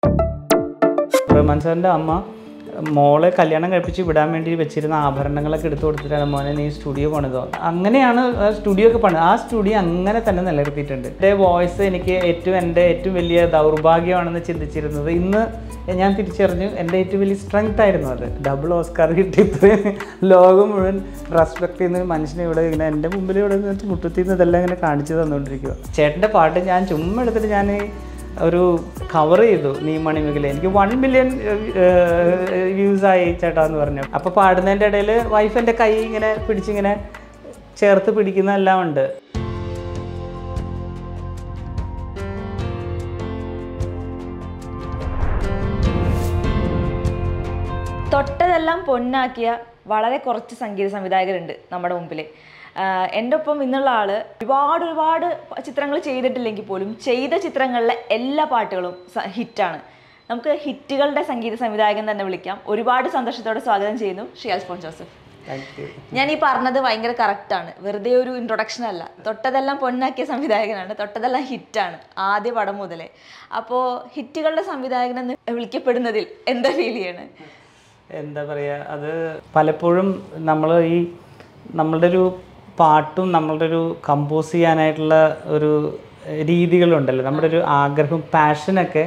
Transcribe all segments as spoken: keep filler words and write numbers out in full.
റഹ്മാൻ സാറിൻ്റെ അമ്മ മോളെ കല്യാണം കഴിപ്പിച്ച് വിടാൻ വേണ്ടി വെച്ചിരുന്ന ആഭരണങ്ങളൊക്കെ എടുത്തു കൊടുത്തിട്ടാണ് മോനെ നീ സ്റ്റുഡിയോ പണിതോ. അങ്ങനെയാണ് സ്റ്റുഡിയോ ഒക്കെ പണിത്. ആ സ്റ്റുഡിയോ അങ്ങനെ തന്നെ നിലനിർത്തിയിട്ടുണ്ട്. എൻ്റെ വോയിസ് എനിക്ക് ഏറ്റവും എൻ്റെ ഏറ്റവും വലിയ ദൗർഭാഗ്യമാണെന്ന് ചിന്തിച്ചിരുന്നത് ഇന്ന് ഞാൻ തിരിച്ചറിഞ്ഞു എൻ്റെ ഏറ്റവും വലിയ സ്ട്രെങ്ത് ആയിരുന്നു അത്. ഡബിൾ ഓസ്കാർ കിട്ടി ഇത്രയും ലോകം മുഴുവൻ റെസ്പെക്ട് ചെയ്യുന്ന ഒരു മനുഷ്യനെ ഇവിടെ ഇങ്ങനെ എൻ്റെ മുമ്പിൽ ഇവിടെ മുട്ടുത്തിന്ന് ഇതെല്ലാം ഇങ്ങനെ കാണിച്ചു തന്നുകൊണ്ടിരിക്കുക. ചേട്ടൻ്റെ പാട്ട് ഞാൻ ചുമ്മാ എടുത്തിട്ട് ഞാൻ ഒരു കവർ ചെയ്തു നീ മണിമേഖല. എനിക്ക് വൺ മില്യൺ വ്യൂസായി ചേട്ടാ എന്ന് പറഞ്ഞു. അപ്പോൾ പാടുന്നതിൻ്റെ ഇടയിൽ വൈഫ് എൻ്റെ കൈ ഇങ്ങനെ പിടിച്ചിങ്ങനെ ചേർത്ത് പിടിക്കുന്നതെല്ലാം ഉണ്ട്. തൊട്ടതെല്ലാം പൊന്നാക്കിയ വളരെ കുറച്ച് സംഗീത സംവിധായകരുണ്ട് നമ്മുടെ മുമ്പിൽ. എൻ്റെ ഒപ്പം ഇന്നുള്ള ആൾ ഒരുപാട് ഒരുപാട് ചിത്രങ്ങൾ ചെയ്തിട്ടില്ലെങ്കിൽ പോലും ചെയ്ത ചിത്രങ്ങളിലെ എല്ലാ പാട്ടുകളും ഹിറ്റാണ്. നമുക്ക് ഹിറ്റുകളുടെ സംഗീത സംവിധായകൻ തന്നെ വിളിക്കാം. ഒരുപാട് സന്തോഷത്തോടെ സ്വാഗതം ചെയ്യുന്നു ശ്രീ അൽഫോൻസ് ജോസഫ്. ഞാൻ ഈ പറഞ്ഞത് ഭയങ്കര കറക്റ്റാണ്, വെറുതെ ഒരു ഇൻട്രൊഡക്ഷൻ അല്ല. തൊട്ടതെല്ലാം പൊന്നാക്കിയ സംവിധായകനാണ്, തൊട്ടതെല്ലാം ഹിറ്റാണ് ആദ്യ പടം മുതലേ. അപ്പോൾ ഹിറ്റുകളുടെ സംവിധായകൻ എന്ന് വിളിക്കപ്പെടുന്നതിൽ എന്താ ഫീൽ ചെയ്യണേ? എന്താ പറയുക, അത് പലപ്പോഴും നമ്മൾ ഈ നമ്മളുടെ ഒരു പാട്ടും നമ്മളുടെ ഒരു കമ്പോസ് ചെയ്യാനായിട്ടുള്ള ഒരു രീതികളുണ്ടല്ലോ, നമ്മുടെ ഒരു ആഗ്രഹം പാഷനൊക്കെ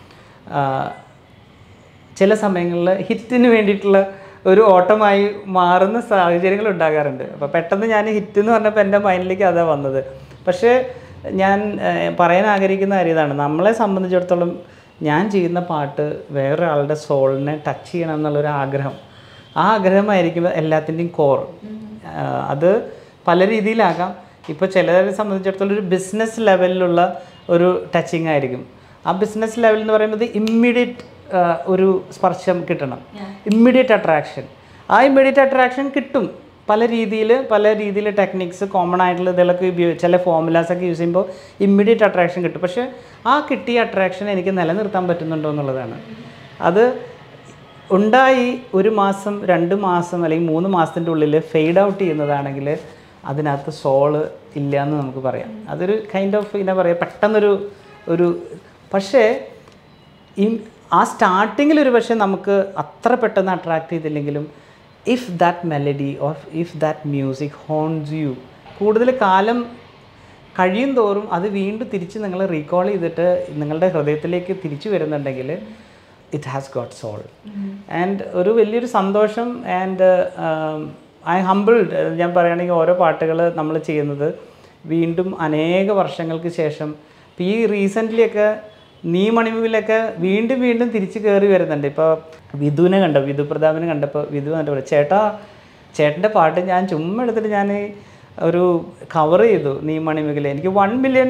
ചില സമയങ്ങളിൽ ഹിറ്റിന് വേണ്ടിയിട്ടുള്ള ഒരു ഓട്ടമായി മാറുന്ന സാഹചര്യങ്ങൾ ഉണ്ടാകാറുണ്ട്. അപ്പോൾ പെട്ടെന്ന് ഞാൻ ഹിറ്റ് എന്ന് പറഞ്ഞപ്പോൾ എൻ്റെ മൈൻഡിലേക്ക് അതാണ് വന്നത്. പക്ഷേ ഞാൻ പറയാൻ ആഗ്രഹിക്കുന്ന കാര്യം ഇതാണ്, നമ്മളെ സംബന്ധിച്ചിടത്തോളം ഞാൻ ചെയ്യുന്ന പാട്ട് വേറൊരാളുടെ സോളിനെ ടച്ച് ചെയ്യണം എന്നുള്ളൊരു ആഗ്രഹം, ആ ആഗ്രഹമായിരിക്കും എല്ലാത്തിൻ്റെയും കോർ. അത് പല രീതിയിലാകാം. ഇപ്പോൾ ചിലരെ സംബന്ധിച്ചിടത്തോളം ഒരു ബിസിനസ് ലെവലിലുള്ള ഒരു ടച്ചിങ് ആയിരിക്കും. ആ ബിസിനസ് ലെവൽ എന്ന് പറയുന്നത് ഇമ്മീഡിയറ്റ് ഒരു സ്പർശം കിട്ടണം, ഇമ്മീഡിയറ്റ് അട്രാക്ഷൻ. ആ ഇമ്മീഡിയറ്റ് അട്രാക്ഷൻ കിട്ടും പല രീതിയിൽ, പല രീതിയിൽ ടെക്നിക്സ് കോമൺ ആയിട്ടുള്ള ഇതിലൊക്കെ ഉപയോഗിച്ച് ചില ഫോർമുലാസൊക്കെ യൂസ് ചെയ്യുമ്പോൾ ഇമ്മീഡിയറ്റ് അട്രാക്ഷൻ കിട്ടും. പക്ഷേ ആ കിട്ടിയ അട്രാക്ഷൻ എനിക്ക് നിലനിർത്താൻ പറ്റുന്നുണ്ടോ എന്നുള്ളതാണ്. അത് ഉണ്ടായി ഒരു മാസം രണ്ട് മാസം അല്ലെങ്കിൽ മൂന്ന് മാസത്തിൻ്റെ ഉള്ളിൽ ഫെയ്ഡ് ഔട്ട് ചെയ്യുന്നതാണെങ്കിൽ അതിനകത്ത് സോള് ഇല്ല എന്ന് നമുക്ക് പറയാം. അതൊരു കൈൻഡ് ഓഫ് എന്താ പറയുക, പെട്ടെന്നൊരു ഒരു പക്ഷേ ഈ ആ സ്റ്റാർട്ടിങ്ങിൽ ഒരു പക്ഷേ നമുക്ക് അത്ര പെട്ടെന്ന് അട്രാക്റ്റ് ചെയ്തില്ലെങ്കിലും if that melody or if that music haunts you, കൂടുതൽ കാലം കഴിയും തോറും അത് വീണ്ടും തിരിച്ച് നിങ്ങൾ റീകോൾ ചെയ്തിട്ട് നിങ്ങളുടെ ഹൃദയത്തിലേക്ക് തിരിച്ചു വരുന്നുണ്ടെങ്കിൽ it has got soul. And ഒരു വലിയൊരു സന്തോഷം. And I humbled. ഞാൻ പറയുകയാണെങ്കിൽ ഓരോ പാട്ടുകൾ നമ്മൾ ചെയ്യുന്നത് വീണ്ടും അനേക വർഷങ്ങൾക്ക് ശേഷം ഇപ്പോൾ ഈ റീസെൻ്റ്ലിയൊക്കെ നീ മണിമുകിലൊക്കെ വീണ്ടും വീണ്ടും തിരിച്ച് കയറി വരുന്നുണ്ട്. ഇപ്പോൾ വിധുവിനെ കണ്ടോ, വിധു പ്രതാപിനെ കണ്ടപ്പോൾ വിധു എന്നിട്ട് പറയും, ചേട്ടാ ചേട്ടൻ്റെ പാട്ട് ഞാൻ ചുമ്മാ എടുത്തിട്ട് ഞാൻ ഒരു കവർ ചെയ്തു നീ മണിമുകിൽ. എനിക്ക് വൺ മില്യൺ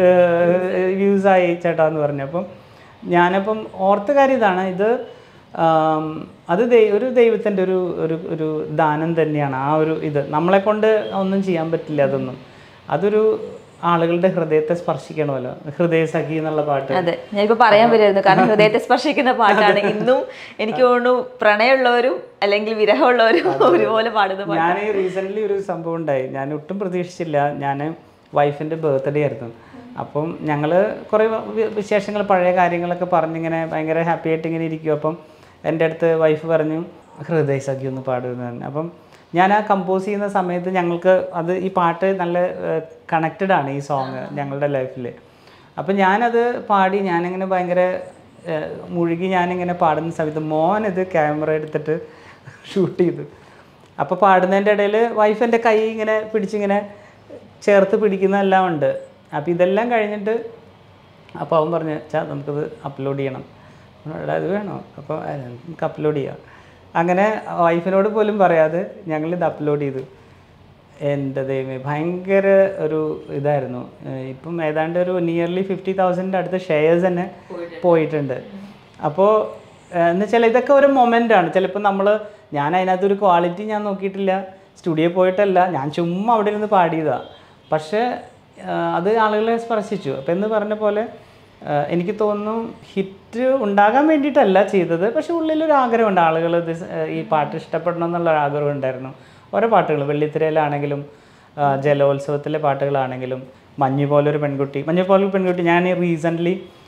വ്യൂസായി ചേട്ടാ എന്ന് പറഞ്ഞു. അപ്പം ഞാനപ്പം ഓർത്ത കാര്യം ഇതാണ്, ഇത് അത് ഒരു ദൈവത്തിൻ്റെ ഒരു ഒരു ഒരു ദാനം തന്നെയാണ്. ആ ഒരു ഇത് നമ്മളെക്കൊണ്ട് ഒന്നും ചെയ്യാൻ പറ്റില്ല. അതൊന്നും അതൊരു ആളുകളുടെ ഹൃദയത്തെ സ്പർശിക്കണമല്ലോ. ഹൃദയ സഖി എന്നുള്ള പാട്ട് അതെ ഞാനിപ്പോൾ പറയാൻ വരുമായിരുന്നു. കാരണം ഹൃദയത്തെ സ്പർശിക്കുന്ന പാട്ടാണ്. ഇന്നും എനിക്ക് തോന്നുന്നു പ്രണയമുള്ളവരും അല്ലെങ്കിൽ വിരഹമുള്ളവരും ഒരുപോലെ പാടുന്ന. ഞാൻ റീസെൻ്റ്ലി ഒരു സംഭവം ഉണ്ടായി, ഞാൻ ഒട്ടും പ്രതീക്ഷിച്ചില്ല. ഞാൻ വൈഫിൻ്റെ ബർത്ത്ഡേ ആയിരുന്നു. അപ്പം ഞങ്ങൾ കുറേ വിശേഷങ്ങൾ പഴയ കാര്യങ്ങളൊക്കെ പറഞ്ഞിങ്ങനെ ഭയങ്കര ഹാപ്പി ആയിട്ട് ഇങ്ങനെ ഇരിക്കും. അപ്പം എൻ്റെ അടുത്ത് വൈഫ് പറഞ്ഞു ഹൃദയ സഖി ഒന്ന് പാടുന്നതാണ്. അപ്പം ഞാൻ ആ കമ്പോസ് ചെയ്യുന്ന സമയത്ത് ഞങ്ങൾക്ക് അത് ഈ പാട്ട് നല്ല കണക്റ്റഡ് ആണ് ഈ സോങ് ഞങ്ങളുടെ ലൈഫിൽ. അപ്പം ഞാനത് പാടി ഞാനിങ്ങനെ ഭയങ്കര മുഴുകി ഞാനിങ്ങനെ പാടുന്ന സമയത്ത് മോൻ ഇത് ക്യാമറ എടുത്തിട്ട് ഷൂട്ട് ചെയ്തു. അപ്പോൾ പാടുന്നതിൻ്റെ ഇടയിൽ വൈഫ് എൻ്റെ കൈ ഇങ്ങനെ പിടിച്ചിങ്ങനെ ചേർത്ത് പിടിക്കുന്നതെല്ലാം ഉണ്ട്. അപ്പോൾ ഇതെല്ലാം കഴിഞ്ഞിട്ട് അപ്പോൾ അവൻ പറഞ്ഞു, ചാ നമുക്കത് അപ്ലോഡ് ചെയ്യണം. അത് വേണോ? അപ്പോൾ നമുക്ക് അപ്ലോഡ് ചെയ്യാം. അങ്ങനെ വൈഫിനോട് പോലും പറയാതെ ഞങ്ങളിത് അപ്ലോഡ് ചെയ്തു. എൻ്റെ ദൈവമേ ഭയങ്കര ഒരു ഇതായിരുന്നു. ഇപ്പം ഏതാണ്ട് ഒരു നിയർലി ഫിഫ്റ്റി തൗസൻഡിൻ്റെ അടുത്ത് ഷെയർസ് തന്നെ പോയിട്ടുണ്ട്. അപ്പോൾ എന്ന് വെച്ചാൽ ഇതൊക്കെ ഒരു മൊമെൻ്റാണ്. ചിലപ്പോൾ നമ്മൾ ഞാൻ അതിനകത്തൊരു ക്വാളിറ്റി ഞാൻ നോക്കിയിട്ടില്ല, സ്റ്റുഡിയോ പോയിട്ടല്ല, ഞാൻ ചുമ്മാ അവിടെ ഇരുന്ന് പാടിയതാണ്. പക്ഷേ അത് ആളുകളെ സ്പർശിച്ചു. അപ്പോൾ എന്ന് പറഞ്ഞ പോലെ എനിക്ക് തോന്നുന്നു ഹിറ്റ് ഉണ്ടാകാൻ വേണ്ടിയിട്ടല്ല ചെയ്തത്, പക്ഷെ ഉള്ളിലൊരു ആഗ്രഹമുണ്ട്, ആളുകൾ ഇത് ഈ പാട്ട് ഇഷ്ടപ്പെടണം എന്നുള്ള ആഗ്രഹം ഉണ്ടായിരുന്നു. ഓരോ പാട്ടുകൾ വെള്ളിത്തിരയിലാണെങ്കിലും ജലോത്സവത്തിലെ പാട്ടുകളാണെങ്കിലും മഞ്ഞ് പോലൊരു പെൺകുട്ടി മഞ്ഞ് പോലൊരു പെൺകുട്ടി ഞാൻ റീസെൻ്റ്ലി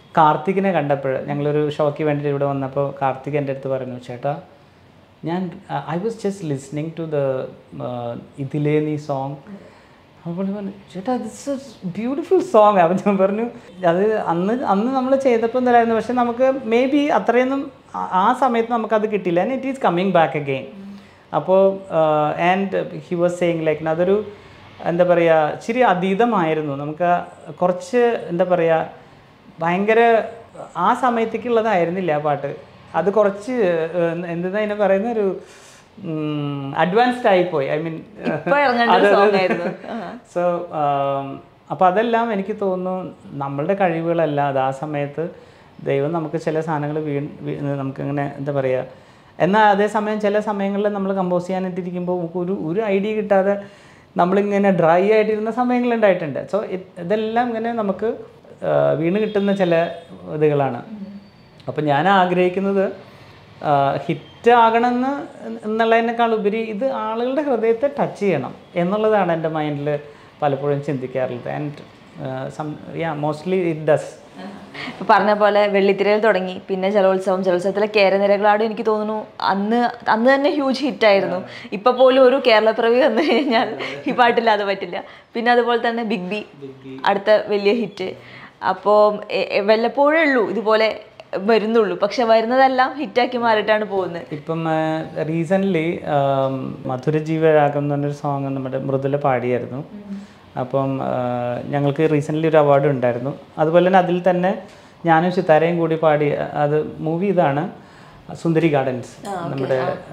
കാർത്തികിനെ കണ്ടപ്പോൾ ഞങ്ങളൊരു ഷോയ്ക്ക് വേണ്ടിയിട്ട് ഇവിടെ വന്നപ്പോൾ കാർത്തിക് എൻ്റെ അടുത്ത് പറഞ്ഞു, ചേട്ടാ ഞാൻ I was just listening to the ഇതിലേ നീ സോങ്. അപ്പോൾ പറഞ്ഞു, ചേട്ടാ ദിസ് ബ്യൂട്ടിഫുൾ സോങ്. അപ്പം ഞാൻ പറഞ്ഞു അത് അന്ന് അന്ന് നമ്മൾ ചെയ്തപ്പോൾ എന്തായിരുന്നു, പക്ഷെ നമുക്ക് മേ ബി അത്രയൊന്നും ആ സമയത്ത് നമുക്കത് കിട്ടിയില്ല. And it is coming back again. അപ്പോൾ and he was saying like അതൊരു എന്താ പറയുക ഇച്ചിരി അതീതമായിരുന്നു. നമുക്ക് കുറച്ച് എന്താ പറയുക ഭയങ്കര ആ സമയത്തേക്കുള്ളതായിരുന്നില്ല ആ പാട്ട്. അത് കുറച്ച് എന്താ അതിനെ പറയുന്ന ഒരു അഡ്വാൻസ്ഡ് ആയിപ്പോയി. ഐ മീൻ സോ അപ്പോൾ അതെല്ലാം എനിക്ക് തോന്നുന്നു നമ്മളുടെ കഴിവുകളല്ല, അത് ആ സമയത്ത് ദൈവം നമുക്ക് ചില സാധനങ്ങൾ വീ നമുക്കിങ്ങനെ എന്താ പറയുക. എന്നാൽ അതേസമയം ചില സമയങ്ങളിൽ നമ്മൾ കമ്പോസ് ചെയ്യാനായിട്ടിരിക്കുമ്പോൾ നമുക്ക് ഒരു ഒരു ഐഡിയ കിട്ടാതെ നമ്മളിങ്ങനെ ഡ്രൈ ആയിട്ടിരുന്ന സമയങ്ങളുണ്ടായിട്ടുണ്ട്. സോ ഇതെല്ലാം ഇങ്ങനെ നമുക്ക് വീണ് കിട്ടുന്ന ചില ഇതുകളാണ്. അപ്പം ഞാൻ ആഗ്രഹിക്കുന്നത് ഹിറ്റ് ആകണമെന്ന് എന്നുള്ളതിനേക്കാൾ ഉപരി ഇത് ആളുകളുടെ ഹൃദയത്തെ ടച്ച് ചെയ്യണം എന്നുള്ളതാണ് എൻ്റെ മൈൻഡിൽ പലപ്പോഴും ചിന്തിക്കാറുള്ളത്. And yeah mostly it does. ഇപ്പോൾ പറഞ്ഞ പോലെ വെള്ളിത്തിരയിൽ തുടങ്ങി, പിന്നെ ജലോത്സവം, ജലോത്സവത്തിലെ കേരനിരകളാടും എനിക്ക് തോന്നുന്നു അന്ന് അന്ന് തന്നെ ഹ്യൂജ് ഹിറ്റായിരുന്നു. ഇപ്പോൾ പോലും ഒരു കേരളപ്പിറവി വന്നു കഴിഞ്ഞാൽ ഈ പാട്ടില്ലാതെ പറ്റില്ല. പിന്നെ അതുപോലെ തന്നെ ബിഗ് ബി അടുത്ത വലിയ ഹിറ്റ്. അപ്പോൾ വല്ലപ്പോഴേ ഉള്ളൂ ഇതുപോലെ വരുന്നുള്ളൂ, പക്ഷെ വരുന്നതെല്ലാം ഹിറ്റാക്കി മാറിയിട്ടാണ് പോകുന്നത്. ഇപ്പം റീസെൻ്റ്ലി മധുരജീവരാഗം എന്ന് പറഞ്ഞൊരു സോങ് നമ്മുടെ മൃദുല പാടിയായിരുന്നു. അപ്പം ഞങ്ങൾക്ക് റീസെൻ്റ്ലി ഒരു അവാർഡ് ഉണ്ടായിരുന്നു. അതുപോലെ തന്നെ അതിൽ തന്നെ ഞാനും സിത്താരയും കൂടി പാടി, അത് മൂവി ഇതാണ് സുന്ദരി ഗാർഡൻസ്. നമ്മുടെ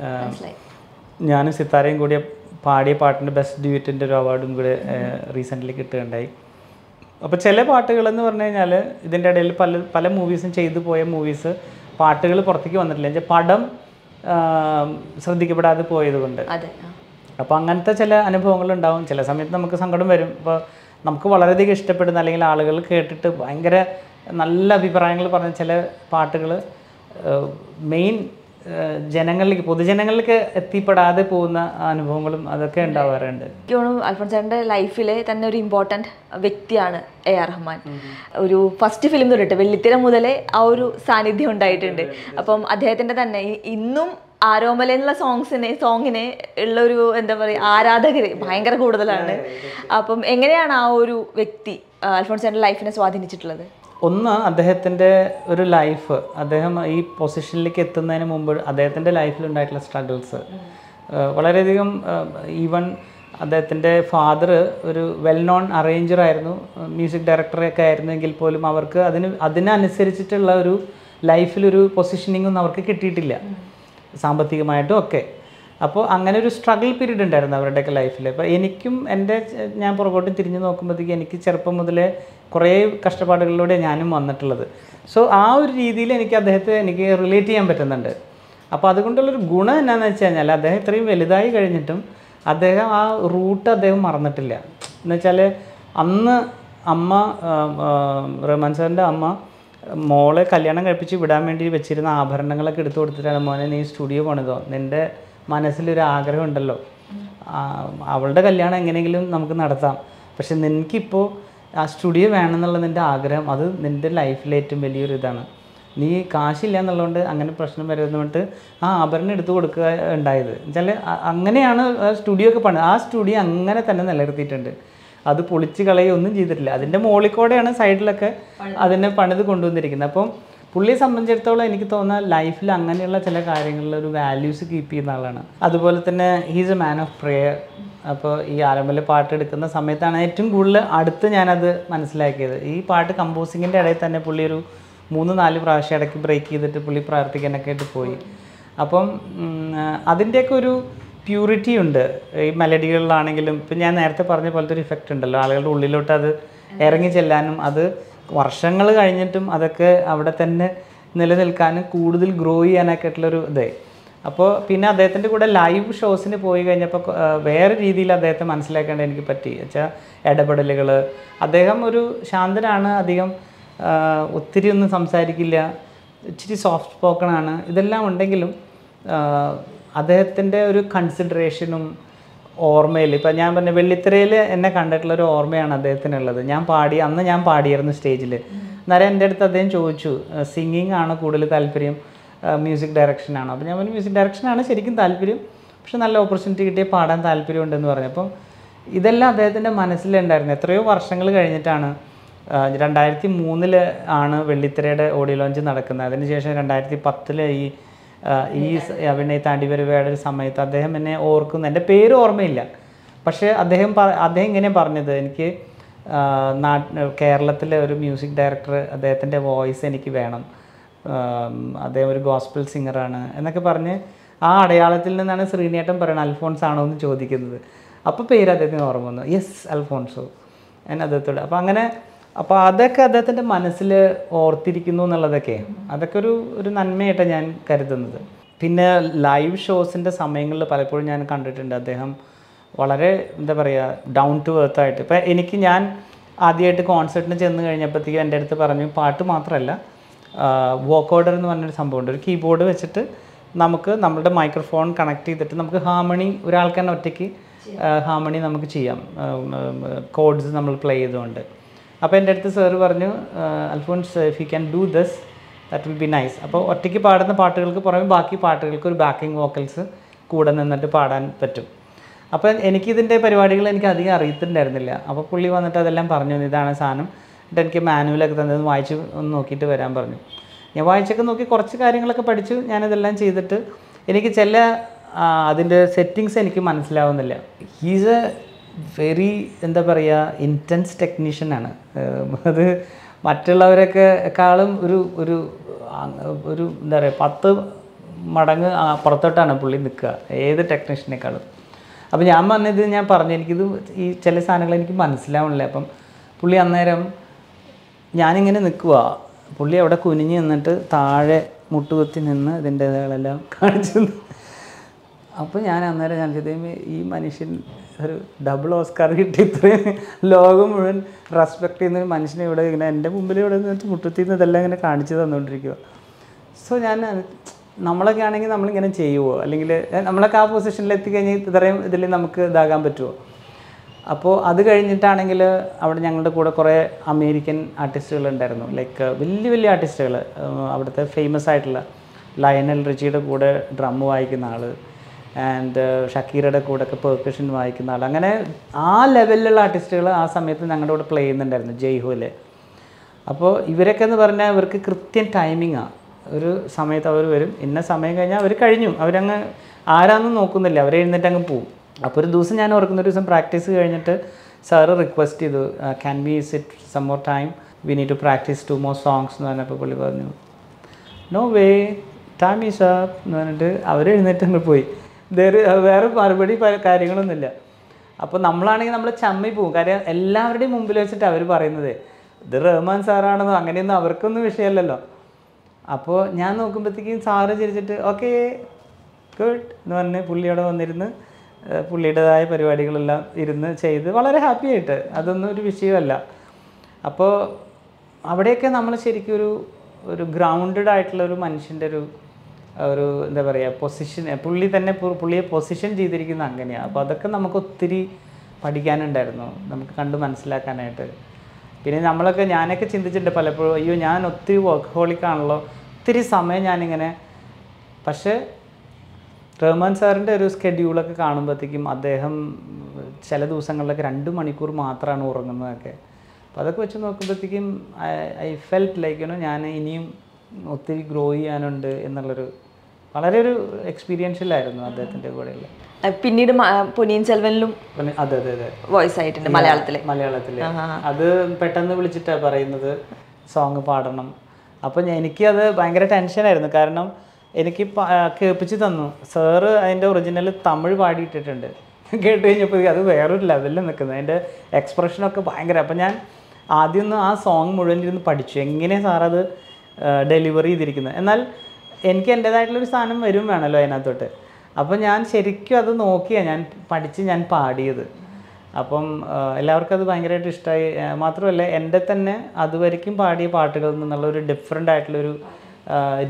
ഞാനും സിത്താരയും കൂടി പാടിയ പാട്ടിൻ്റെ ബെസ്റ്റ് ഡ്യൂറ്റിൻ്റെ ഒരു അവാർഡും കൂടി റീസെൻ്റ്ലി കിട്ടുകയുണ്ടായി. അപ്പോൾ ചില പാട്ടുകളെന്ന് പറഞ്ഞു കഴിഞ്ഞാൽ ഇതിൻ്റെ ഇടയിൽ പല പല മൂവീസും ചെയ്തു പോയ മൂവീസ് പാട്ടുകൾ പുറത്തേക്ക് വന്നിട്ടില്ല, എന്നുവെച്ചാൽ പടം ശ്രദ്ധിക്കപ്പെടാതെ പോയതുകൊണ്ട്. അപ്പോൾ അങ്ങനത്തെ ചില അനുഭവങ്ങളുണ്ടാവും. ചില സമയത്ത് നമുക്ക് സങ്കടം വരും. ഇപ്പോൾ നമുക്ക് വളരെയധികം ഇഷ്ടപ്പെടുന്ന അല്ലെങ്കിൽ ആളുകൾ കേട്ടിട്ട് ഭയങ്കര നല്ല അഭിപ്രായങ്ങൾ പറഞ്ഞ ചില പാട്ടുകൾ മെയിൻ ജനങ്ങളിലേക്ക് പൊതുജനങ്ങളിലേക്ക് എത്തിപ്പെടാതെ പോകുന്ന അനുഭവങ്ങളും അതൊക്കെ ഉണ്ടാവാറുണ്ട്. എനിക്ക് തോന്നുന്നു അൽഫോൻസാറിൻ്റെ ലൈഫിലെ തന്നെ ഒരു ഇമ്പോർട്ടൻറ്റ് വ്യക്തിയാണ് എ ആർ റഹ്മാൻ. ഒരു ഫസ്റ്റ് ഫിലിം തൊട്ടിട്ട് വെള്ളിത്തിര മുതലേ ആ ഒരു സാന്നിധ്യം ഉണ്ടായിട്ടുണ്ട്. അപ്പം അദ്ദേഹത്തിൻ്റെ തന്നെ ഇന്നും ആരോമല എന്നുള്ള സോങ്സിനെ സോങ്ങിനെ ഉള്ളൊരു എന്താ പറയുക ആരാധകർ ഭയങ്കര കൂടുതലാണ്. അപ്പം എങ്ങനെയാണ് ആ ഒരു വ്യക്തി അൽഫോൻസാറിൻ്റെ ലൈഫിനെ സ്വാധീനിച്ചിട്ടുള്ളത്? ഒന്ന്, അദ്ദേഹത്തിൻ്റെ ഒരു ലൈഫ്, അദ്ദേഹം ഈ പൊസിഷനിലേക്ക് എത്തുന്നതിന് മുമ്പ് അദ്ദേഹത്തിൻ്റെ ലൈഫിലുണ്ടായിട്ടുള്ള സ്ട്രഗിൾസ് വളരെയധികം. ഈവൻ അദ്ദേഹത്തിൻ്റെ ഫാദർ ഒരു വെൽ നോൺ അറേഞ്ചറായിരുന്നു, മ്യൂസിക് ഡയറക്ടറൊക്കെ ആയിരുന്നെങ്കിൽ പോലും അവർക്ക് അതിന് അതിനനുസരിച്ചിട്ടുള്ള ഒരു ലൈഫിലൊരു പൊസിഷനിങ്ങൊന്നും അവർക്ക് കിട്ടിയിട്ടില്ല സാമ്പത്തികമായിട്ടും ഒക്കെ. അപ്പോൾ അങ്ങനെ ഒരു സ്ട്രഗിൾ പീരീഡ് ഉണ്ടായിരുന്നു അവരുടെയൊക്കെ ലൈഫിൽ. അപ്പോൾ എനിക്കും എൻ്റെ ഞാൻ പുറകോട്ട് തിരിഞ്ഞ് നോക്കുമ്പോഴത്തേക്ക് എനിക്ക് ചെറുപ്പം മുതലേ കുറേ കഷ്ടപ്പാടുകളിലൂടെ ഞാനും വന്നിട്ടുള്ളത്. സോ ആ ഒരു രീതിയിൽ എനിക്ക് അദ്ദേഹത്തെ എനിക്ക് റിലേറ്റ് ചെയ്യാൻ പറ്റുന്നുണ്ട്. അപ്പോൾ അതുകൊണ്ടുള്ളൊരു ഗുണം എന്നാന്ന് വെച്ച് കഴിഞ്ഞാൽ അദ്ദേഹം ഇത്രയും വലുതായി കഴിഞ്ഞിട്ടും അദ്ദേഹം ആ റൂട്ട് അദ്ദേഹം മറന്നിട്ടില്ല. എന്നുവെച്ചാൽ അന്ന് അമ്മ റഹ്മാൻ സാറിൻ്റെ അമ്മ മോളെ കല്യാണം കഴിപ്പിച്ച് വിടാൻ വേണ്ടി വെച്ചിരുന്ന ആഭരണങ്ങളൊക്കെ എടുത്തു കൊടുത്തിട്ടാണ്, മോനെ നീ സ്റ്റുഡിയോ പണിതോ, നിൻ്റെ മനസ്സിലൊരു ആഗ്രഹം ഉണ്ടല്ലോ, അവളുടെ കല്യാണം എങ്ങനെയെങ്കിലും നമുക്ക് നടത്താം, പക്ഷെ നിനക്കിപ്പോൾ ആ സ്റ്റുഡിയോ വേണമെന്നുള്ള നിൻ്റെ ആഗ്രഹം അത് നിൻ്റെ ലൈഫിലെ ഏറ്റവും വലിയൊരു ഇതാണ്, നീ കാശില്ല എന്നുള്ളതുകൊണ്ട് അങ്ങനെ പ്രശ്നം വരുന്നതുകൊണ്ട് ആ ആഭരണം എടുത്തു കൊടുക്കുക ഉണ്ടായത് വെച്ചാൽ അങ്ങനെയാണ് സ്റ്റുഡിയോ ഒക്കെ പണി. ആ സ്റ്റുഡിയോ അങ്ങനെ തന്നെ നിലനിർത്തിയിട്ടുണ്ട്, അത് പൊളിച്ച് കളയൊന്നും ചെയ്തിട്ടില്ല. അതിൻ്റെ മോളിക്കോടെയാണ് സൈഡിലൊക്കെ അതിനെ പണിത് കൊണ്ടുവന്നിരിക്കുന്നത്. അപ്പം പുള്ളിയെ സംബന്ധിച്ചിടത്തോളം എനിക്ക് തോന്നുന്ന ലൈഫിൽ അങ്ങനെയുള്ള ചില കാര്യങ്ങളിൽ ഒരു വാല്യൂസ് കീപ്പ് ചെയ്യുന്ന ആളാണ്. അതുപോലെ തന്നെ he's a man of prayer. അപ്പോൾ ഈ ആരംഭത്തിൽ പാട്ട് എടുക്കുന്ന സമയത്താണ് ഏറ്റവും കൂടുതൽ അടുത്ത് ഞാനത് മനസ്സിലാക്കിയത്. ഈ പാട്ട് കമ്പോസിങ്ങിൻ്റെ ഇടയിൽ തന്നെ പുള്ളി ഒരു മൂന്ന് നാല് പ്രാവശ്യം ഇടയ്ക്ക് ബ്രേക്ക് ചെയ്തിട്ട് പുള്ളി പ്രാർത്ഥിക്കാനൊക്കെ ആയിട്ട് പോയി. അപ്പം അതിൻ്റെയൊക്കെ ഒരു പ്യൂരിറ്റി ഉണ്ട് ഈ മെലഡികളിലാണെങ്കിലും. ഇപ്പം ഞാൻ നേരത്തെ പറഞ്ഞ പോലത്തെ ഒരു ഇഫക്റ്റ് ഉണ്ടല്ലോ, ആളുകളുടെ ഉള്ളിലോട്ട് അത് ഇറങ്ങി ചെല്ലാനും അത് വർഷങ്ങൾ കഴിഞ്ഞിട്ടും അതൊക്കെ അവിടെ തന്നെ നിലനിൽക്കാനും കൂടുതൽ ഗ്രോ ചെയ്യാനൊക്കെ ആയിട്ടുള്ളൊരു ഇതേ. അപ്പോൾ പിന്നെ അദ്ദേഹത്തിൻ്റെ കൂടെ ലൈവ് ഷോസിന് പോയി കഴിഞ്ഞപ്പോൾ വേറെ രീതിയിൽ അദ്ദേഹത്തെ മനസ്സിലാക്കേണ്ട എനിക്ക് പറ്റി. വെച്ചാൽ ഇടപെടലുകൾ, അദ്ദേഹം ഒരു ശാന്തനാണ്, അധികം ഒത്തിരി ഒന്നും സംസാരിക്കില്ല, ഇച്ചിരി സോഫ്റ്റ് സ്പോക്കണാണ്. ഇതെല്ലാം ഉണ്ടെങ്കിലും അദ്ദേഹത്തിൻ്റെ ഒരു കൺസിഡറേഷനും ഓർമ്മയിൽ ഇപ്പം ഞാൻ പറഞ്ഞ വെള്ളിത്തിരയിൽ എന്നെ കണ്ടിട്ടുള്ളൊരു ഓർമ്മയാണ് അദ്ദേഹത്തിനുള്ളത്. ഞാൻ പാടി അന്ന് ഞാൻ പാടിയായിരുന്നു സ്റ്റേജിൽ. നേരെ എൻ്റെ അടുത്ത് അദ്ദേഹം ചോദിച്ചു സിംഗിങ് ആണോ കൂടുതൽ താല്പര്യം മ്യൂസിക് ഡയറക്ഷനാണോ? അപ്പോൾ ഞാൻ പറഞ്ഞു മ്യൂസിക് ഡയറക്ഷനാണ് ശരിക്കും താല്പര്യം, പക്ഷെ നല്ല ഓപ്പർച്യൂണിറ്റി കിട്ടിയ പാടാൻ താല്പര്യമുണ്ടെന്ന് പറഞ്ഞു. അപ്പം ഇതെല്ലാം അദ്ദേഹത്തിൻ്റെ മനസ്സിലുണ്ടായിരുന്നു. എത്രയോ വർഷങ്ങൾ കഴിഞ്ഞിട്ടാണ്, രണ്ടായിരത്തി മൂന്നിൽ ആണ് വെള്ളിത്തിരയുടെ ഓഡിയോ ലോഞ്ച് നടക്കുന്നത്. അതിനുശേഷം രണ്ടായിരത്തി പത്തിൽ ഈ ഈ അഭിനയ താണ്ടി വരുവയുടെ ഒരു സമയത്ത് അദ്ദേഹം എന്നെ ഓർക്കുന്നു. എൻ്റെ പേര് ഓർമ്മയില്ല, പക്ഷേ അദ്ദേഹം അദ്ദേഹം ഇങ്ങനെ പറഞ്ഞത്, എനിക്ക് നാട്ട് കേരളത്തിലെ ഒരു മ്യൂസിക് ഡയറക്ടർ, അദ്ദേഹത്തിൻ്റെ വോയിസ് എനിക്ക് വേണം, അദ്ദേഹം ഒരു ഗോസ്പൽ സിംഗറാണ് എന്നൊക്കെ പറഞ്ഞ് ആ അടയാളത്തിൽ നിന്നാണ് ശ്രീനേട്ടൻ പറയുന്നത് അൽഫോൺസ് ആണോ എന്ന് ചോദിക്കുന്നത്. അപ്പോൾ പേര് അദ്ദേഹത്തിന് ഓർമ്മ വന്നു, യെസ് അൽഫോൺസോ എന്ന് അദ്ദേഹത്തോട്. അപ്പോൾ അങ്ങനെ അപ്പോൾ അതൊക്കെ അദ്ദേഹത്തിൻ്റെ മനസ്സിൽ ഓർത്തിരിക്കുന്നു എന്നുള്ളതൊക്കെ അതൊക്കെ ഒരു ഒരു നന്മയായിട്ടാണ് ഞാൻ കരുതുന്നത്. പിന്നെ ലൈവ് ഷോസിൻ്റെ സമയങ്ങളിൽ പലപ്പോഴും ഞാൻ കണ്ടിട്ടുണ്ട് അദ്ദേഹം വളരെ എന്താ പറയുക ഡൗൺ ടു എർത്ത് ആയിട്ട്. ഇപ്പം എനിക്ക് ഞാൻ ആദ്യമായിട്ട് കോൺസേർട്ടിന് ചെന്ന് കഴിഞ്ഞപ്പോഴത്തേക്കും എൻ്റെ അടുത്ത് പറഞ്ഞു പാട്ട് മാത്രമല്ല വോക്കോഡർ എന്ന് പറഞ്ഞൊരു സംഭവമുണ്ട്. ഒരു കീബോർഡ് വെച്ചിട്ട് നമുക്ക് നമ്മളുടെ മൈക്രോഫോൺ കണക്ട് ചെയ്തിട്ട് നമുക്ക് ഹാർമണി ഒരാൾക്ക് തന്നെ ഒറ്റയ്ക്ക് ഹാർമണി നമുക്ക് ചെയ്യാം, കോഡ്സ് നമ്മൾ പ്ലേ ചെയ്തുകൊണ്ട്. അപ്പോൾ എൻ്റെ അടുത്ത് സാറ് പറഞ്ഞു Alphons if you can do this that will be nice. അപ്പോൾ ഒറ്റയ്ക്ക് പാടുന്ന പാട്ടുകൾക്ക് പുറമെ ബാക്കി പാട്ടുകൾക്ക് ഒരു ബാക്കിംഗ് വോക്കൽസ് കൂടെ നിന്നിട്ട് പാടാൻ പറ്റും. അപ്പോൾ എനിക്കിതിൻ്റെ പരിപാടികൾ എനിക്ക് അധികം അറിയത്തിണ്ടായിരുന്നില്ല. അപ്പോൾ പുള്ളി വന്നിട്ട് അതെല്ലാം പറഞ്ഞു, ഇതാണ് സാധനം, എന്നിട്ട് എനിക്ക് മാനുവലൊക്കെ തന്നത് വായിച്ച് ഒന്ന് നോക്കിയിട്ട് വരാൻ പറഞ്ഞു. ഞാൻ വായിച്ചൊക്കെ നോക്കി കുറച്ച് കാര്യങ്ങളൊക്കെ പഠിച്ചു. ഞാനിതെല്ലാം ചെയ്തിട്ട് എനിക്ക് ചില അതിൻ്റെ സെറ്റിങ്സ് എനിക്ക് മനസ്സിലാവുന്നില്ല. ഹീസ് എ വെരി എന്താ പറയുക ഇൻറ്റൻസ് ടെക്നീഷ്യനാണ്. അത് മറ്റുള്ളവരെക്കാളും ഒരു ഒരു ഒരു എന്താ പറയുക പത്ത് മടങ്ങ് പുറത്തോട്ടാണ് പുള്ളി നിൽക്കുക ഏത് ടെക്നീഷ്യനേക്കാളും. അപ്പോൾ ഞാൻ പറഞ്ഞത് ഞാൻ പറഞ്ഞു എനിക്കിത് ഈ ചില സാധനങ്ങൾ എനിക്ക് മനസ്സിലാവണില്ല. അപ്പം പുള്ളി അന്നേരം ഞാനിങ്ങനെ നിൽക്കുക, പുള്ളി അവിടെ കുനിഞ്ഞ് നിന്നിട്ട് താഴെ മുട്ടുകുത്തി നിന്ന് ഇതിൻ്റെ ഇതെല്ലാം കാണിച്ചു. അപ്പോൾ ഞാൻ അന്നേരം ഞാൻ ചെയ്തേ ഈ മനുഷ്യൻ ഒരു ഡബിൾ ഓസ്കാർ കിട്ടി, ഇത്രയും ലോകം മുഴുവൻ റെസ്പെക്ട് ചെയ്യുന്നൊരു മനുഷ്യനെ ഇവിടെ ഇങ്ങനെ എൻ്റെ മുമ്പിൽ ഇവിടെ നിന്നിട്ട് മുട്ടുത്തി ഇതെല്ലാം ഇങ്ങനെ കാണിച്ചു തന്നുകൊണ്ടിരിക്കുക. സോ ഞാൻ നമ്മളൊക്കെ ആണെങ്കിൽ നമ്മളിങ്ങനെ ചെയ്യുമോ, അല്ലെങ്കിൽ നമ്മളൊക്കെ ആ പൊസിഷനിൽ എത്തിക്കഴിഞ്ഞാൽ ഇത്രയും ഇതിൽ നമുക്ക് ഇതാകാൻ പറ്റുമോ? അപ്പോൾ അത് കഴിഞ്ഞിട്ടാണെങ്കിൽ അവിടെ ഞങ്ങളുടെ കൂടെ കുറേ അമേരിക്കൻ ആർട്ടിസ്റ്റുകളുണ്ടായിരുന്നു, ലൈക്ക് വലിയ വലിയ ആർട്ടിസ്റ്റുകൾ. അവിടുത്തെ ഫേമസ് ആയിട്ടുള്ള ലയണൽ റിച്ചിയുടെ കൂടെ ഡ്രം വായിക്കുന്ന ആൾ, ആൻഡ് ഷക്കീറയുടെ കൂടെ ഒക്കെ പെർക്കഷൻ വായിക്കുന്ന ആൾ, അങ്ങനെ ആ ലെവലിലുള്ള ആർട്ടിസ്റ്റുകൾ ആ സമയത്ത് ഞങ്ങളുടെ കൂടെ പ്ലേ ചെയ്യുന്നുണ്ടായിരുന്നു ജയ്ഹോയിലെ. അപ്പോൾ ഇവരൊക്കെ എന്ന് പറഞ്ഞാൽ ഇവർക്ക് കൃത്യം ടൈമിങ്ങാണ്. ഒരു സമയത്ത് അവർ വരും, ഇന്ന സമയം കഴിഞ്ഞാൽ അവർ കഴിഞ്ഞു, അവരങ്ങ് ആരാന്നും നോക്കുന്നില്ല, അവർ എഴുന്നേറ്റ് അങ്ങ് പോവും. അപ്പോൾ ഒരു ദിവസം ഞാൻ ഓർക്കുന്ന ഒരു ദിവസം പ്രാക്ടീസ് കഴിഞ്ഞിട്ട് സാറ് റിക്വസ്റ്റ് ചെയ്തു, can we sit some more time, we need to practice two more songs എന്ന് പറഞ്ഞപ്പോൾ പുള്ളി പറഞ്ഞു no way time is up എന്ന് പറഞ്ഞിട്ട് അവർ എഴുന്നേറ്റ് അങ്ങ് പോയി. വേറെ വേറെ മറുപടി കാര്യങ്ങളൊന്നുമില്ല. അപ്പോൾ നമ്മളാണെങ്കിൽ നമ്മൾ ചമ്മി പോവും, കാര്യം എല്ലാവരുടെയും മുമ്പിൽ വെച്ചിട്ട് അവർ പറയുന്നത് ഇത് റഹ്മാൻ സാറാണെന്നോ അങ്ങനെയൊന്നും അവർക്കൊന്നും വിഷയമല്ലല്ലോ. അപ്പോൾ ഞാൻ നോക്കുമ്പോഴത്തേക്കും സാറ് ചിരിച്ചിട്ട് ഓക്കെ ഗുഡ് എന്ന് പറഞ്ഞ് പുള്ളിയോടെ വന്നിരുന്ന് പുള്ളിയുടേതായ പരിപാടികളെല്ലാം ഇരുന്ന് ചെയ്ത് വളരെ ഹാപ്പി ആയിട്ട്, അതൊന്നും ഒരു വിഷയമല്ല. അപ്പോൾ അവിടെയൊക്കെ നമ്മൾ ശരിക്കും ഒരു ഒരു ഗ്രൗണ്ടഡ് ആയിട്ടുള്ള ഒരു മനുഷ്യൻ്റെ ഒരു ഒരു എന്താ പറയുക പൊസിഷൻ, പുള്ളി തന്നെ പുള്ളിയെ പൊസിഷൻ ചെയ്തിരിക്കുന്ന അങ്ങനെയാണ്. അപ്പോൾ അതൊക്കെ നമുക്ക് ഒത്തിരി പഠിക്കാനുണ്ടായിരുന്നു, നമുക്ക് കണ്ട് മനസ്സിലാക്കാനായിട്ട്. പിന്നെ നമ്മളൊക്കെ ഞാനൊക്കെ ചിന്തിച്ചിട്ടുണ്ട് പലപ്പോഴും, അയ്യോ ഞാൻ ഒത്തിരി വർക്ക് ഹോളിക്കാണല്ലോ, ഒത്തിരി സമയം ഞാനിങ്ങനെ. പക്ഷേ റഹ്മാൻ സാറിൻ്റെ ഒരു സ്കെഡ്യൂളൊക്കെ കാണുമ്പോഴത്തേക്കും അദ്ദേഹം ചില ദിവസങ്ങളിലൊക്കെ രണ്ട് മണിക്കൂർ മാത്രമാണ് ഉറങ്ങുന്നതൊക്കെ. അപ്പോൾ അതൊക്കെ വെച്ച് നോക്കുമ്പോഴത്തേക്കും I I felt like you know ഞാൻ ഇനിയും ഒത്തിരി ഗ്രോ ചെയ്യാനുണ്ട് എന്നുള്ളൊരു വളരെ ഒരു എക്സ്പീരിയൻഷ്യലായിരുന്നു അദ്ദേഹത്തിൻ്റെ കൂടെയുള്ള. പിന്നീട് പൊന്നിയിൻ സെൽവനിലും അതെ അതെ അതെ വോയിസ് ആയിട്ടുണ്ട് മലയാളത്തിൽ. മലയാളത്തിൽ അത് പെട്ടെന്ന് വിളിച്ചിട്ടാണ് പറയുന്നത് സോങ് പാടണം. അപ്പോൾ എനിക്കത് ഭയങ്കര ടെൻഷനായിരുന്നു, കാരണം എനിക്ക് കേൾപ്പിച്ച് തന്നു സാറ്. അതിൻ്റെ ഒറിജിനൽ തമിഴ് പാടിയിട്ടിട്ടുണ്ട്. കേട്ട് കഴിഞ്ഞപ്പോൾ അത് വേറൊരു ലെവലിൽ നിൽക്കുന്നത്, അതിൻ്റെ എക്സ്പ്രഷനൊക്കെ ഭയങ്കര. അപ്പം ഞാൻ ആദ്യം ഒന്ന് ആ സോങ് മുഴുവൻ ഇരുന്ന് പഠിച്ചു, എങ്ങനെ സാറത് ഡെലിവറി ചെയ്തിരിക്കുന്നത്. എന്നാൽ എനിക്ക് എൻ്റേതായിട്ടുള്ളൊരു സാധനം വരും വേണമല്ലോ അതിനകത്തോട്ട്. അപ്പം ഞാൻ ശരിക്കും അത് നോക്കിയാണ് ഞാൻ പഠിച്ച് ഞാൻ പാടിയത്. അപ്പം എല്ലാവർക്കും അത് ഭയങ്കരമായിട്ട് ഇഷ്ടമായി. മാത്രമല്ല എൻ്റെ തന്നെ അതുവരെയ്ക്കും പാടിയ പാട്ടുകളിൽ നിന്നുള്ള ഒരു ഡിഫറെൻ്റ് ആയിട്ടുള്ളൊരു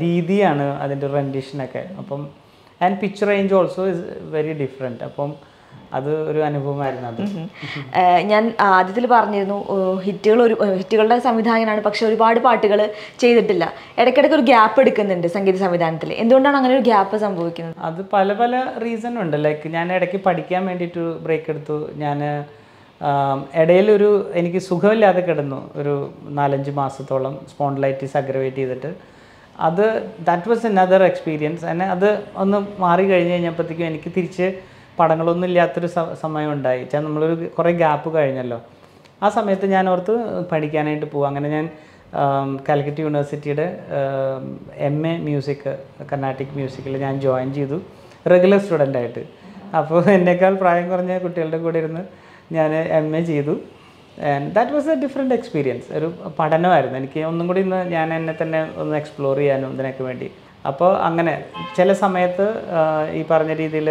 രീതിയാണ് അതിൻ്റെ റെൻഡിഷനൊക്കെ. അപ്പം and pitch range also is very different. അപ്പം അത് ഒരു അനുഭവമായിരുന്നു അത്. ഞാൻ ആദ്യത്തിൽ പറഞ്ഞിരുന്നു ഹിറ്റുകൾ ഒരു ഹിറ്റുകളുടെ സംവിധായകനാണ്, പക്ഷെ ഒരുപാട് പാട്ടുകൾ ചെയ്തിട്ടില്ല. ഇടയ്ക്കിടയ്ക്ക് ഒരു ഗ്യാപ്പ് എടുക്കുന്നുണ്ട് സംഗീത സംവിധാനത്തിൽ. എന്തുകൊണ്ടാണ് അങ്ങനെ ഒരു ഗ്യാപ്പ് സംഭവിക്കുന്നത്? അത് പല പല റീസൺ ഉണ്ട്. ലൈക്ക് ഞാൻ ഇടയ്ക്ക് പഠിക്കാൻ വേണ്ടിയിട്ട് ബ്രേക്ക് എടുത്തു. ഞാൻ ഇടയിലൊരു എനിക്ക് സുഖമില്ലാതെ കിടന്നു ഒരു നാലഞ്ച് മാസത്തോളം, സ്പോണ്ടിലൈറ്റിസ് അഗ്രവേറ്റ് ചെയ്തിട്ട്. അത് ദാറ്റ് വാസ് അനദർ എക്സ്പീരിയൻസ്. എന്നെ അത് ഒന്ന് മാറി കഴിഞ്ഞ് കഴിഞ്ഞപ്പോഴത്തേക്കും എനിക്ക് തിരിച്ച് പടങ്ങളൊന്നും ഇല്ലാത്തൊരു സമയം ഉണ്ടായി. വെച്ചാൽ നമ്മളൊരു കുറേ ഗ്യാപ്പ് കഴിഞ്ഞല്ലോ. ആ സമയത്ത് ഞാൻ ഓർത്ത് പഠിക്കാനായിട്ട് പോകും. അങ്ങനെ ഞാൻ കാലിക്കറ്റ് യൂണിവേഴ്സിറ്റിയുടെ എം എ മ്യൂസിക്, കർണാട്ടിക് മ്യൂസിക്കിൽ ഞാൻ ജോയിൻ ചെയ്തു റെഗുലർ സ്റ്റുഡൻ്റായിട്ട്. അപ്പോൾ എന്നേക്കാൾ പ്രായം കുറഞ്ഞ കുട്ടികളുടെ കൂടെ ഇരുന്ന് ഞാൻ എം എ ചെയ്തു. And that was a different experience. ഒരു പഠനമായിരുന്നു. എനിക്ക് ഒന്നും കൂടി ഇന്ന് ഞാൻ എന്നെ തന്നെ ഒന്ന് എക്സ്പ്ലോർ ചെയ്യാനും ഇതിനൊക്കെ വേണ്ടി. അപ്പോൾ അങ്ങനെ ചില സമയത്ത് ഈ പറഞ്ഞ രീതിയിൽ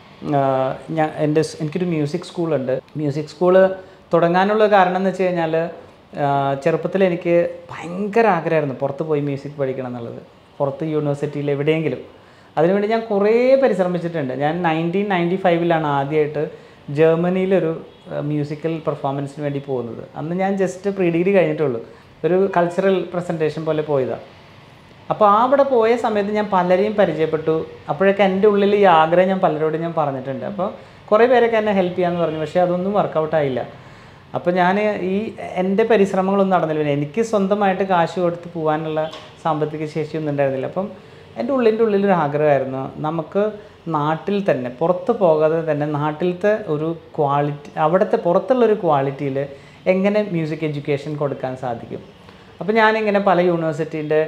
ഞാൻ എൻ്റെ എനിക്കൊരു മ്യൂസിക് സ്കൂളുണ്ട്. മ്യൂസിക് സ്കൂള് തുടങ്ങാനുള്ള കാരണം എന്ന് വെച്ച് കഴിഞ്ഞാൽ ചെറുപ്പത്തിൽ എനിക്ക് ഭയങ്കര ആഗ്രഹമായിരുന്നു പുറത്ത് പോയി മ്യൂസിക് പഠിക്കണം എന്നുള്ളത്, പുറത്ത് യൂണിവേഴ്സിറ്റിയിൽ എവിടെയെങ്കിലും. അതിനുവേണ്ടി ഞാൻ കുറേ പരിശ്രമിച്ചിട്ടുണ്ട്. ഞാൻ നയൻറ്റീൻ നയൻറ്റി ഫൈവിലാണ് ആദ്യമായിട്ട് ജർമ്മനിയിലൊരു മ്യൂസിക്കൽ പെർഫോമൻസിന് വേണ്ടി പോകുന്നത്. അന്ന് ഞാൻ ജസ്റ്റ് പ്രീ ഡിഗ്രി കഴിഞ്ഞിട്ടുള്ളൂ. ഒരു കൾച്ചറൽ പ്രസൻറ്റേഷൻ പോലെ പോയതാണ്. അപ്പോൾ ആ അവിടെ പോയ സമയത്ത് ഞാൻ പലരെയും പരിചയപ്പെട്ടു. അപ്പോഴൊക്കെ എൻ്റെ ഉള്ളിൽ ഈ ആഗ്രഹം ഞാൻ പലരോടും ഞാൻ പറഞ്ഞിട്ടുണ്ട്. അപ്പോൾ കുറേ പേരൊക്കെ എന്നെ ഹെൽപ്പ് ചെയ്യാമെന്ന് പറഞ്ഞു. പക്ഷേ അതൊന്നും വർക്കൗട്ടായില്ല. അപ്പോൾ ഞാൻ ഈ എൻ്റെ പരിശ്രമങ്ങളൊന്നും നടന്നില്ല. എനിക്ക് സ്വന്തമായിട്ട് കാശ് കൊടുത്ത് പോകാനുള്ള സാമ്പത്തിക ശേഷിയൊന്നും ഉണ്ടായിരുന്നില്ല. അപ്പം എൻ്റെ ഉള്ളിൻ്റെ ഉള്ളിലൊരു ആഗ്രഹമായിരുന്നു നമുക്ക് നാട്ടിൽ തന്നെ, പുറത്ത് പോകാതെ തന്നെ നാട്ടിലത്തെ ഒരു ക്വാളിറ്റി, അവിടുത്തെ പുറത്തുള്ളൊരു ക്വാളിറ്റിയിൽ എങ്ങനെ മ്യൂസിക് എഡ്യൂക്കേഷൻ കൊടുക്കാൻ സാധിക്കും. അപ്പോൾ ഞാനിങ്ങനെ പല യൂണിവേഴ്സിറ്റീൻ്റെ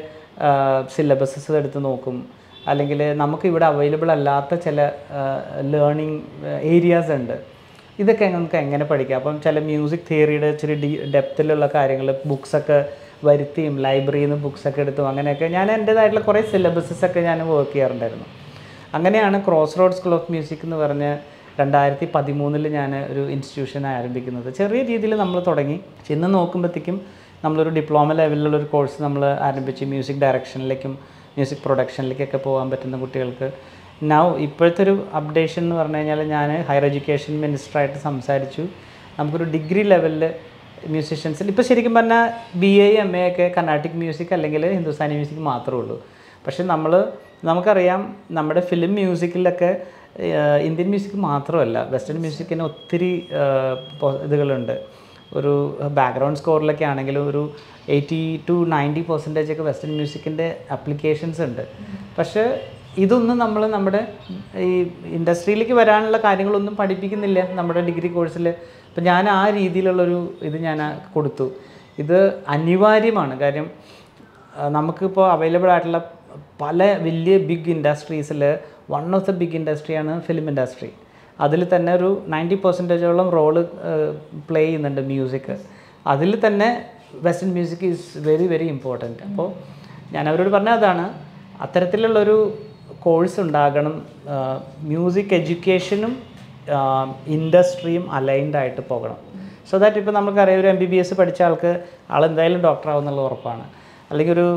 സിലബസസ് എടുത്ത് നോക്കും. അല്ലെങ്കിൽ നമുക്കിവിടെ അവൈലബിൾ അല്ലാത്ത ചില ലേണിംഗ് ഏരിയാസ് ഉണ്ട്. ഇതൊക്കെ നമുക്ക് എങ്ങനെ പഠിക്കാം. അപ്പം ചില മ്യൂസിക് തിയറിയുടെ ഇച്ചിരി ഡീ ഡെപ്തിലുള്ള കാര്യങ്ങൾ ബുക്സൊക്കെ വരുത്തിയും ലൈബ്രറിയിൽ നിന്ന് ബുക്സൊക്കെ എടുത്തും അങ്ങനെയൊക്കെ ഞാൻ എൻ്റേതായിട്ടുള്ള കുറേ സിലബസസൊക്കെ ഞാൻ വർക്ക് ചെയ്യാറുണ്ടായിരുന്നു. അങ്ങനെയാണ് Cross Road School of Music എന്ന് പറഞ്ഞ് രണ്ടായിരത്തി പതിമൂന്നിൽ ഞാൻ ഒരു ഇൻസ്റ്റിറ്റ്യൂഷൻ ആരംഭിക്കുന്നത്. ചെറിയ രീതിയിൽ നമ്മൾ തുടങ്ങി. ഇന്ന് നോക്കുമ്പോഴത്തേക്കും നമ്മളൊരു ഡിപ്ലോമ ലെവലിലുള്ളൊരു കോഴ്സ് നമ്മൾ ആരംഭിച്ച് മ്യൂസിക് ഡയറക്ഷനിലേക്കും മ്യൂസിക് പ്രൊഡക്ഷനിലേക്കൊക്കെ പോകാൻ പറ്റുന്ന കുട്ടികൾക്ക് നൗ ഇപ്പോഴത്തെ ഒരു അപ്ഡേഷൻ എന്ന് പറഞ്ഞു കഴിഞ്ഞാൽ ഞാൻ ഹയർ എഡ്യൂക്കേഷൻ മിനിസ്റ്ററായിട്ട് സംസാരിച്ചു. നമുക്കൊരു ഡിഗ്രി ലെവലിൽ മ്യൂസിഷ്യൻസിൽ ഇപ്പോൾ ശരിക്കും പറഞ്ഞാൽ ബി എ എം എ ഒക്കെ കർണാട്ടിക് മ്യൂസിക് അല്ലെങ്കിൽ ഹിന്ദുസ്ഥാനി മ്യൂസിക് മാത്രമേ ഉള്ളൂ. പക്ഷെ നമ്മൾ നമുക്കറിയാം നമ്മുടെ ഫിലിം മ്യൂസിക്കിലൊക്കെ ഇന്ത്യൻ മ്യൂസിക് മാത്രമല്ല, വെസ്റ്റേൺ മ്യൂസിക്കിന് ഒത്തിരി ഇതുകളുണ്ട്. ഒരു ബാക്ക്ഗ്രൗണ്ട് സ്കോറിലൊക്കെ ആണെങ്കിലും ഒരു എയ്റ്റി ടു നയൻറ്റി പെർസെൻറ്റേജ് ഒക്കെ വെസ്റ്റേൺ മ്യൂസിക്കിൻ്റെ അപ്ലിക്കേഷൻസ് ഉണ്ട്. പക്ഷേ ഇതൊന്നും നമ്മൾ നമ്മുടെ ഈ ഇൻഡസ്ട്രിയിലേക്ക് വരാനുള്ള കാര്യങ്ങളൊന്നും പഠിപ്പിക്കുന്നില്ല നമ്മുടെ ഡിഗ്രി കോഴ്സിൽ. അപ്പം ഞാൻ ആ രീതിയിലുള്ളൊരു ഇത് ഞാൻ കൊടുത്തു. ഇത് അനിവാര്യമാണ്. കാര്യം നമുക്കിപ്പോൾ അവൈലബിൾ ആയിട്ടുള്ള പല വലിയ ബിഗ് ഇൻഡസ്ട്രീസിൽ വൺ ഓഫ് ദ ബിഗ് ഇൻഡസ്ട്രിയാണ് ഫിലിം ഇൻഡസ്ട്രി. അതിൽ തന്നെ ഒരു നയൻറ്റി പെർസെൻറ്റേജോളം റോള് പ്ലേ ചെയ്യുന്നുണ്ട് മ്യൂസിക്. അതിൽ തന്നെ western music is very very important. അപ്പോൾ ഞാൻ അവരോട് പറഞ്ഞ അതാണ്, അത്തരത്തിലുള്ളൊരു കോഴ്സ് ഉണ്ടാകണം. മ്യൂസിക് എഡ്യൂക്കേഷനും ഇൻഡസ്ട്രിയും അലൈൻഡ് ആയിട്ട് പോകണം. സോ ദാറ്റ് ഇപ്പോൾ നമുക്കറിയാം ഒരു എം ബി ബി എസ് പഠിച്ച ആൾക്ക് ആളെന്തായാലും ഡോക്ടറാവും എന്നുള്ള ഉറപ്പാണ്. അല്ലെങ്കിൽ ഒരു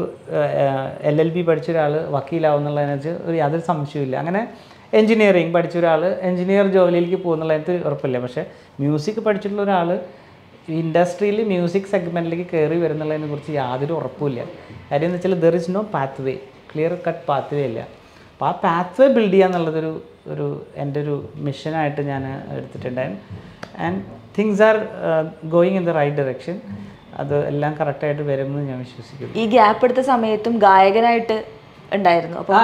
എൽ എൽ ബി പഠിച്ച ഒരാൾ വക്കീലാവും എന്നുള്ളതിനകത്ത് ഒരു യാതൊരു സംശയമില്ല. അങ്ങനെ എൻജിനീയറിങ് പഠിച്ച ഒരാൾ എൻജിനീയർ ജോലിയിലേക്ക് പോകുന്നുള്ളതിനകത്ത് ഉറപ്പില്ല. പക്ഷേ മ്യൂസിക് പഠിച്ചിട്ടുള്ള ഒരാൾ ഇൻഡസ്ട്രിയിൽ മ്യൂസിക് സെഗ്മെൻറ്റിലേക്ക് കയറി വരുന്നുള്ളതിനെ കുറിച്ച് യാതൊരു ഉറപ്പുമില്ല. കാര്യം എന്ന് വെച്ചാൽ there is no pathway, clear cut pathway ഇല്ല. അപ്പോൾ ആ പാത്ത് വേ ബിൽഡ് ചെയ്യുക എന്നുള്ളതൊരു ഒരു എൻ്റെ ഒരു മിഷനായിട്ട് ഞാൻ എടുത്തിട്ടുണ്ടായിരുന്നു. And things are going in the right direction. അത് എല്ലാം കറക്റ്റായിട്ട് വരുമെന്ന് ഞാൻ വിശ്വസിക്കുന്നു. ഈ ഗ്യാപ്പ് എടുത്ത സമയത്തും ഗായകനായിട്ട് ഉണ്ടായിരുന്നു. അപ്പോൾ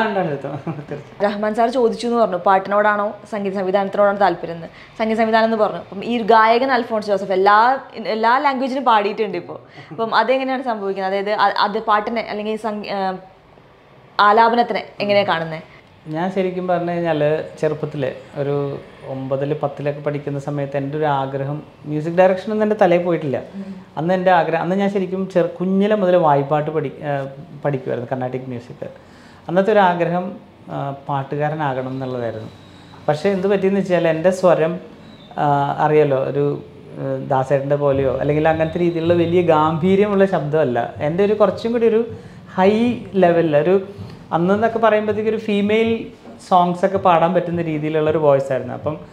റഹ്മാൻ സാർ ചോദിച്ചു എന്ന് പറഞ്ഞു പാട്ടിനോടാണോ സംഗീത സംവിധാനത്തിനോടാണോ താല്പര്യം എന്ന്. സംഗീത സംവിധാനം എന്ന് പറഞ്ഞു. അപ്പം ഈ ഗായകൻ അൽഫോൺസ് ജോസഫ് എല്ലാ എല്ലാ ലാംഗ്വേജിനും പാടിയിട്ടുണ്ട് ഇപ്പോൾ. അപ്പം അതെങ്ങനെയാണ് സംഭവിക്കുന്നത്? അതായത് അത് പാട്ടിനെ അല്ലെങ്കിൽ ആലാപനത്തിനെ എങ്ങനെയാണ് കാണുന്നത്? ഞാൻ ശരിക്കും പറഞ്ഞു കഴിഞ്ഞാൽ ചെറുപ്പത്തിൽ ഒരു ഒമ്പതിൽ പത്തിലൊക്കെ പഠിക്കുന്ന സമയത്ത് എൻ്റെ ഒരു ആഗ്രഹം മ്യൂസിക് ഡയറക്ഷനൊന്നും എൻ്റെ തലയിൽ പോയിട്ടില്ല. അന്ന് എൻ്റെ ആഗ്രഹം, അന്ന് ഞാൻ ശരിക്കും ചെറു കുഞ്ഞിലെ മുതൽ വായ്പാട്ട് പഠി പഠിക്കുമായിരുന്നു കർണാട്ടിക് മ്യൂസിക്. അന്നത്തെ ഒരു ആഗ്രഹം പാട്ടുകാരനാകണം എന്നുള്ളതായിരുന്നു. പക്ഷേ എന്ത് പറ്റിയെന്ന് വെച്ചാൽ എൻ്റെ സ്വരം അറിയാലോ, ഒരു ദാസേട്ടൻ്റെ പോലെയോ അല്ലെങ്കിൽ അങ്ങനത്തെ രീതിയിലുള്ള വലിയ ഗാംഭീര്യമുള്ള ശബ്ദമല്ല. എൻ്റെ ഒരു കുറച്ചും കൂടി ഒരു ഹൈ ലെവലിൽ ഒരു അന്നെന്നൊക്കെ പറയുമ്പോഴത്തേക്ക് ഒരു ഫീമെയിൽ സോങ്സൊക്കെ പാടാൻ പറ്റുന്ന രീതിയിലുള്ളൊരു വോയിസ് ആയിരുന്നു. അപ്പം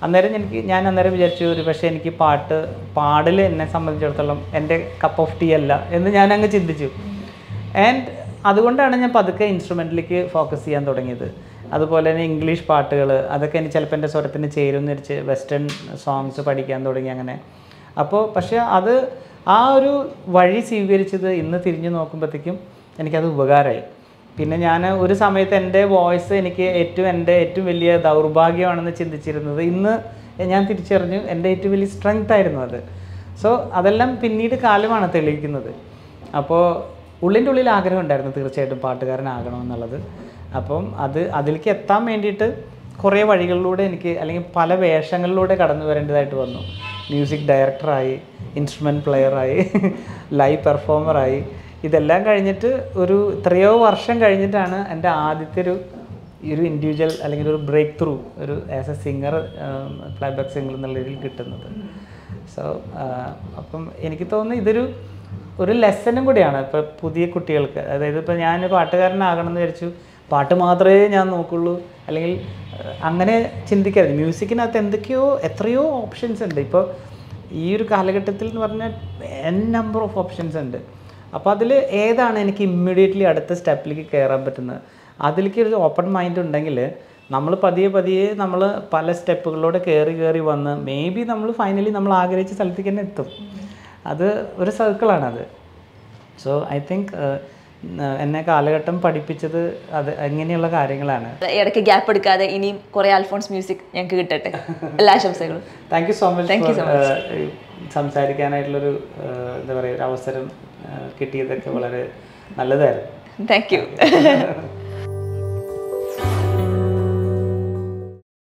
അന്നേരം എനിക്ക് ഞാൻ അന്നേരം വിചാരിച്ചു ഒരു പക്ഷേ എനിക്ക് പാട്ട് പാടൽ എന്നെ സംബന്ധിച്ചിടത്തോളം എൻ്റെ കപ്പ് ഓഫ് ടീ അല്ല എന്ന് ഞാൻ അങ്ങ് ചിന്തിച്ചു. ആൻഡ് അതുകൊണ്ടാണ് ഞാൻ പതുക്കെ ഇൻസ്ട്രുമെൻറ്റിലേക്ക് ഫോക്കസ് ചെയ്യാൻ തുടങ്ങിയത്. അതുപോലെ തന്നെ ഇംഗ്ലീഷ് പാട്ടുകൾ അതൊക്കെ എനിക്ക് ചിലപ്പോൾ എൻ്റെ സ്വരത്തിന് ചേരുമെന്ന് വെച്ച് വെസ്റ്റേൺ സോങ്സ് പഠിക്കാൻ തുടങ്ങി അങ്ങനെ. അപ്പോൾ പക്ഷേ അത് ആ ഒരു വഴി സ്വീകരിച്ചത് ഇന്ന് തിരിഞ്ഞു നോക്കുമ്പോഴത്തേക്കും എനിക്കത് ഉപകാരമായി. പിന്നെ ഞാൻ ഒരു സമയത്ത് എൻ്റെ വോയിസ് എനിക്ക് ഏറ്റവും എൻ്റെ ഏറ്റവും വലിയ ദൗർഭാഗ്യമാണെന്ന് ചിന്തിച്ചിരുന്നത് ഇന്ന് ഞാൻ തിരിച്ചറിഞ്ഞു എൻ്റെ ഏറ്റവും വലിയ സ്ട്രെങ്ത് ആയിരുന്നു അത്. സോ അതെല്ലാം പിന്നീട് കാലമാണ് തെളിയിക്കുന്നത്. അപ്പോൾ ഉള്ളിൻ്റെ ഉള്ളിൽ ആഗ്രഹം ഉണ്ടായിരുന്നു തീർച്ചയായിട്ടും പാട്ടുകാരനാകണമെന്നുള്ളത്. അപ്പം അത് അതിലേക്ക് എത്താൻ വേണ്ടിയിട്ട് കുറേ വഴികളിലൂടെ എനിക്ക് അല്ലെങ്കിൽ പല വേഷങ്ങളിലൂടെ കടന്നു വരേണ്ടതായിട്ട് വന്നു. മ്യൂസിക് ഡയറക്ടറായി, ഇൻസ്ട്രുമെൻറ്റ് പ്ലെയറായി, ലൈവ് പെർഫോമറായി. ഇതെല്ലാം കഴിഞ്ഞിട്ട് ഒരു എത്രയോ വർഷം കഴിഞ്ഞിട്ടാണ് എൻ്റെ ആദ്യത്തെ ഒരു ഒരു ഇൻഡിവിജ്വൽ അല്ലെങ്കിൽ ഒരു ബ്രേക്ക് ത്രൂ ഒരു as a singer playback singer എന്നുള്ള രീതിയിൽ കിട്ടുന്നത്. സോ അപ്പം എനിക്ക് തോന്നുന്നു ഇതൊരു ഒരു ലെസനും കൂടിയാണ് ഇപ്പോൾ പുതിയ കുട്ടികൾക്ക്. അതായത് ഇപ്പോൾ ഞാൻ പാട്ടുകാരനാകണമെന്ന് വിചാരിച്ചു പാട്ട് മാത്രമേ ഞാൻ നോക്കുള്ളൂ അല്ലെങ്കിൽ അങ്ങനെ ചിന്തിക്കരുത്. മ്യൂസിക്കിനകത്ത് എന്തൊക്കെയോ എത്രയോ ഓപ്ഷൻസ് ഉണ്ട്. ഇപ്പോൾ ഈ ഒരു കാലഘട്ടത്തിൽ എന്ന് പറഞ്ഞാൽ എൻ നമ്പർ ഓഫ് ഓപ്ഷൻസ് ഉണ്ട്. അപ്പോൾ അതിൽ ഏതാണ് എനിക്ക് ഇമ്മീഡിയറ്റ്ലി അടുത്ത സ്റ്റെപ്പിലേക്ക് കയറാൻ പറ്റുന്നത്, അതിലേക്ക് ഒരു ഓപ്പൺ മൈൻഡ് ഉണ്ടെങ്കിൽ നമ്മൾ പതിയെ പതിയെ നമ്മൾ പല സ്റ്റെപ്പുകളിലൂടെ കയറി കയറി വന്ന് മേ ബി നമ്മൾ ഫൈനലി നമ്മൾ ആഗ്രഹിച്ച സ്ഥലത്തേക്ക് തന്നെ എത്തും. അത് ഒരു സർക്കിളാണത്. സോ ഐ തിങ്ക് എന്നെ കാലഘട്ടം പഠിപ്പിച്ചത് അത് അങ്ങനെയുള്ള കാര്യങ്ങളാണ്. ഇടയ്ക്ക് ഗ്യാപ്പ് എടുക്കാതെ ഇനിയും കുറേ അൽഫോൺസ് മ്യൂസിക് ഞങ്ങൾക്ക് കിട്ടട്ടെ. എല്ലാ ആശംസകളും. Thank you so much. Thank you so much. സംസാരിക്കാനായിട്ടുള്ളൊരു എന്താ പറയുക ഒരു അവസരം കിട്ടിയതൊക്കെ വളരെ നല്ലതായിരുന്നു. Thank U.